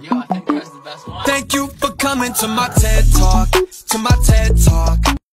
Yo, I think that's the best one. Thank you for coming to my TED Talk, to my TED Talk.